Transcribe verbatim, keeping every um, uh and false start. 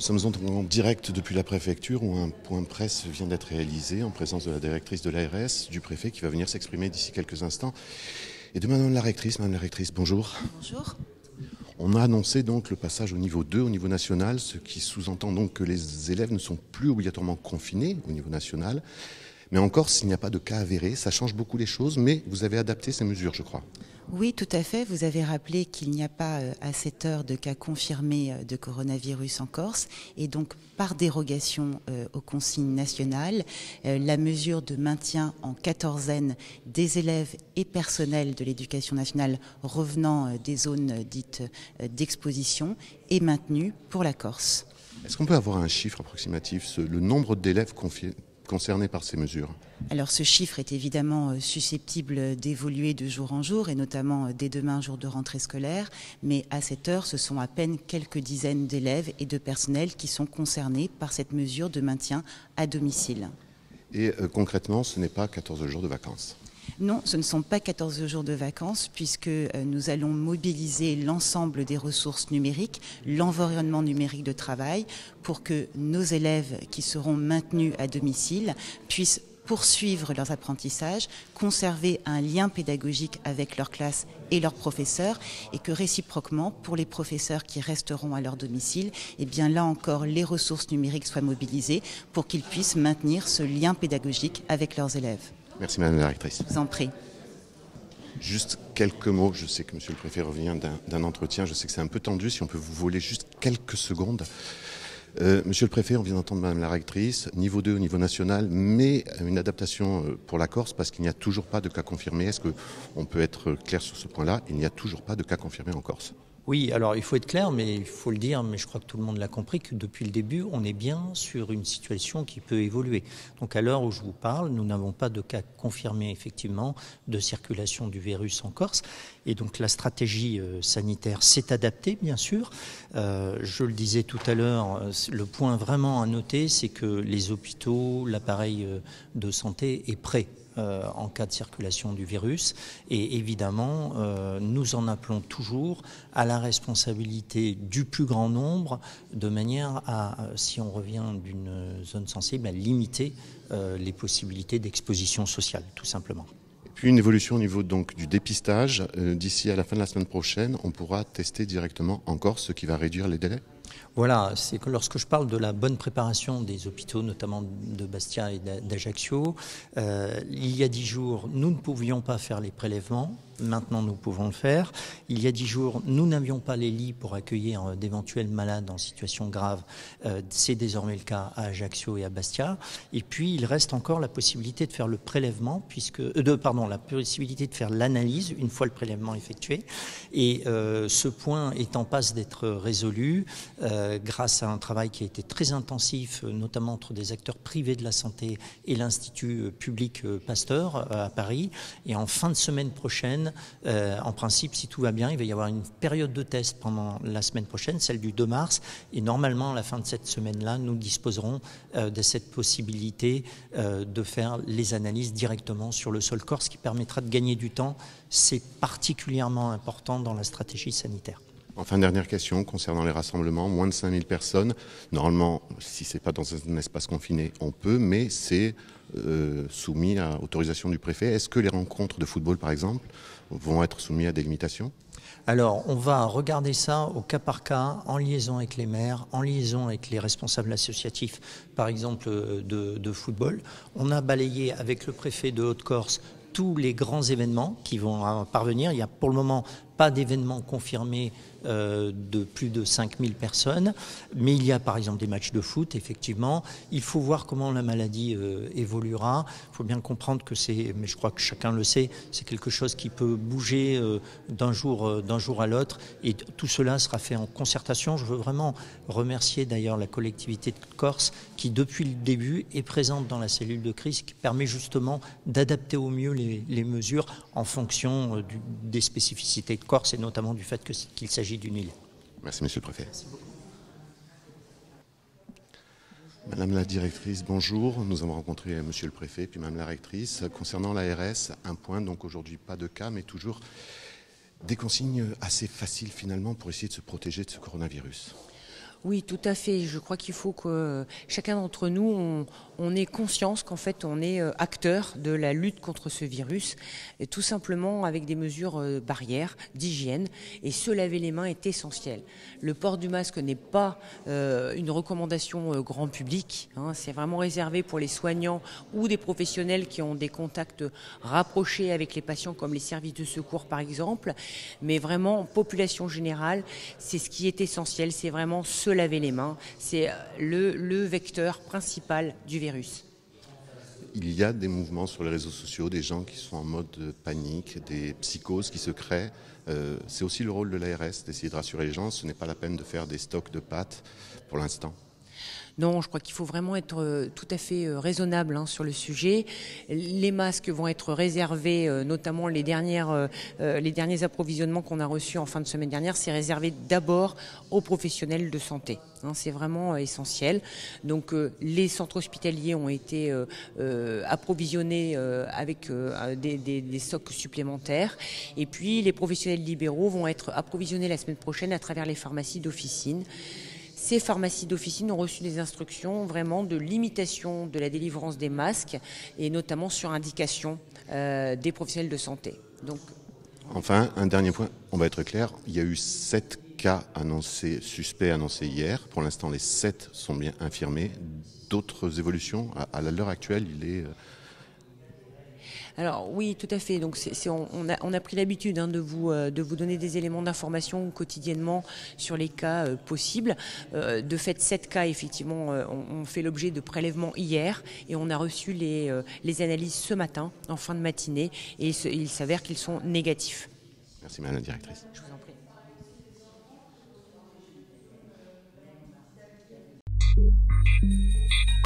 Nous sommes en direct depuis la préfecture où un point presse vient d'être réalisé en présence de la directrice de l'A R S, du préfet qui va venir s'exprimer d'ici quelques instants. Et de madame la rectrice. Madame la rectrice, bonjour. Bonjour. On a annoncé donc le passage au niveau deux, au niveau national, ce qui sous-entend donc que les élèves ne sont plus obligatoirement confinés au niveau national. Mais encore, s'il n'y a pas de cas avérés, ça change beaucoup les choses, mais vous avez adapté ces mesures, je crois. Oui, tout à fait. Vous avez rappelé qu'il n'y a pas à cette heure de cas confirmés de coronavirus en Corse. Et donc, par dérogation euh, aux consignes nationales, euh, la mesure de maintien en quatorzaine des élèves et personnels de l'éducation nationale revenant euh, des zones dites euh, d'exposition est maintenue pour la Corse. Est-ce qu'on peut avoir un chiffre approximatif, ce, le nombre d'élèves confiés concernés par ces mesures? Alors ce chiffre est évidemment susceptible d'évoluer de jour en jour et notamment dès demain, jour de rentrée scolaire, mais à cette heure, ce sont à peine quelques dizaines d'élèves et de personnels qui sont concernés par cette mesure de maintien à domicile. Et euh, concrètement, ce n'est pas quatorze jours de vacances? Non, ce ne sont pas quatorze jours de vacances puisque nous allons mobiliser l'ensemble des ressources numériques, l'environnement numérique de travail pour que nos élèves qui seront maintenus à domicile puissent poursuivre leurs apprentissages, conserver un lien pédagogique avec leur classe et leurs professeurs et que réciproquement, pour les professeurs qui resteront à leur domicile, eh bien là encore, les ressources numériques soient mobilisées pour qu'ils puissent maintenir ce lien pédagogique avec leurs élèves. Merci Madame la rectrice. Je vous en prie. Juste quelques mots, je sais que Monsieur le Préfet revient d'un entretien, je sais que c'est un peu tendu, si on peut vous voler juste quelques secondes. Euh, Monsieur le Préfet, on vient d'entendre Madame la rectrice, niveau deux au niveau national, mais une adaptation pour la Corse parce qu'il n'y a toujours pas de cas confirmés. Est-ce qu'on peut être clair sur ce point-là? Il n'y a toujours pas de cas confirmés en Corse. Oui, alors il faut être clair, mais il faut le dire, mais je crois que tout le monde l'a compris, que depuis le début, on est bien sur une situation qui peut évoluer. Donc à l'heure où je vous parle, nous n'avons pas de cas confirmés, effectivement, de circulation du virus en Corse. Et donc la stratégie euh, sanitaire s'est adaptée, bien sûr. Euh, je le disais tout à l'heure, le point vraiment à noter, c'est que les hôpitaux, l'appareil de santé est prêt Euh, en cas de circulation du virus. Et évidemment, euh, nous en appelons toujours à la responsabilité du plus grand nombre, de manière à, si on revient d'une zone sensible, à limiter euh, les possibilités d'exposition sociale, tout simplement. Et puis une évolution au niveau donc, du dépistage. Euh, D'ici à la fin de la semaine prochaine, on pourra tester directement en Corse, ce qui va réduire les délais? Voilà, c'est que lorsque je parle de la bonne préparation des hôpitaux, notamment de Bastia et d'Ajaccio, euh, il y a dix jours, nous ne pouvions pas faire les prélèvements. Maintenant, nous pouvons le faire. Il y a dix jours, nous n'avions pas les lits pour accueillir d'éventuels malades en situation grave. Euh, c'est désormais le cas à Ajaccio et à Bastia. Et puis, il reste encore la possibilité de faire le prélèvement, puisque, euh, de, pardon, la possibilité de faire l'analyse une fois le prélèvement effectué. Et euh, ce point est en passe d'être résolu euh, grâce à un travail qui a été très intensif, notamment entre des acteurs privés de la santé et l'Institut public Pasteur à Paris. Et en fin de semaine prochaine, Euh, en principe, si tout va bien, il va y avoir une période de test pendant la semaine prochaine, celle du deux mars, et normalement, à la fin de cette semaine-là, nous disposerons euh, de cette possibilité euh, de faire les analyses directement sur le sol corse, qui permettra de gagner du temps. C'est particulièrement important dans la stratégie sanitaire. Enfin, dernière question concernant les rassemblements, moins de cinq mille personnes. Normalement, si ce n'est pas dans un espace confiné, on peut, mais c'est euh, soumis à autorisation du préfet. Est-ce que les rencontres de football, par exemple, vont être soumises à des limitations? Alors, on va regarder ça au cas par cas, en liaison avec les maires, en liaison avec les responsables associatifs, par exemple de, de football. On a balayé avec le préfet de Haute-Corse tous les grands événements qui vont parvenir. Il n'y a pour le moment pas d'événements confirmés euh, de plus de cinq mille personnes, mais il y a par exemple des matchs de foot, effectivement. Il faut voir comment la maladie euh, évoluera. Il faut bien comprendre que c'est, mais je crois que chacun le sait, c'est quelque chose qui peut bouger euh, d'un jour, euh, d'un jour à l'autre, et tout cela sera fait en concertation. Je veux vraiment remercier d'ailleurs la collectivité de Corse qui, depuis le début, est présente dans la cellule de crise, qui permet justement d'adapter au mieux les, les mesures en fonction euh, du, des spécificités de Corse et notamment du fait qu'il s'agit d'une île. Merci Monsieur le Préfet. Madame la directrice, bonjour. Nous avons rencontré Monsieur le Préfet puis Madame la rectrice. Concernant l'A R S, un point, donc aujourd'hui pas de cas, mais toujours des consignes assez faciles finalement pour essayer de se protéger de ce coronavirus. Oui, tout à fait. Je crois qu'il faut que chacun d'entre nous, on, on ait conscience qu'en fait, on est acteur de la lutte contre ce virus, et tout simplement avec des mesures barrières, d'hygiène, et se laver les mains est essentiel. Le port du masque n'est pas euh, une recommandation euh, grand public, hein, c'est vraiment réservé pour les soignants ou des professionnels qui ont des contacts rapprochés avec les patients, comme les services de secours par exemple, mais vraiment, population générale, c'est ce qui est essentiel, c'est vraiment se laver les mains, c'est le, le vecteur principal du virus. Il y a des mouvements sur les réseaux sociaux, des gens qui sont en mode panique, des psychoses qui se créent. Euh, c'est aussi le rôle de l'A R S d'essayer de rassurer les gens. Ce n'est pas la peine de faire des stocks de pâtes pour l'instant. Non, je crois qu'il faut vraiment être tout à fait raisonnable hein, sur le sujet. Les masques vont être réservés, euh, notamment les, dernières, euh, les derniers approvisionnements qu'on a reçus en fin de semaine dernière, c'est réservé d'abord aux professionnels de santé. Hein, c'est vraiment euh, essentiel. Donc euh, les centres hospitaliers ont été euh, euh, approvisionnés euh, avec euh, des, des, des stocks supplémentaires. Et puis les professionnels libéraux vont être approvisionnés la semaine prochaine à travers les pharmacies d'officine. Ces pharmacies d'officine ont reçu des instructions vraiment de limitation de la délivrance des masques et notamment sur indication euh, des professionnels de santé. Donc, enfin, un dernier point, on va être clair, il y a eu sept cas annoncés, suspects annoncés hier. Pour l'instant, les sept sont bien infirmés. D'autres évolutions, à, à l'heure actuelle, il est... Alors oui, tout à fait. Donc c'est, c'est, on, on, a, on a pris l'habitude hein, de, vous, euh, de vous donner des éléments d'information quotidiennement sur les cas euh, possibles. Euh, de fait, sept cas, effectivement, euh, ont, ont fait l'objet de prélèvements hier et on a reçu les, euh, les analyses ce matin, en fin de matinée, et il, se, il s'avère qu'ils sont négatifs. Merci Madame la Directrice. Je vous en prie.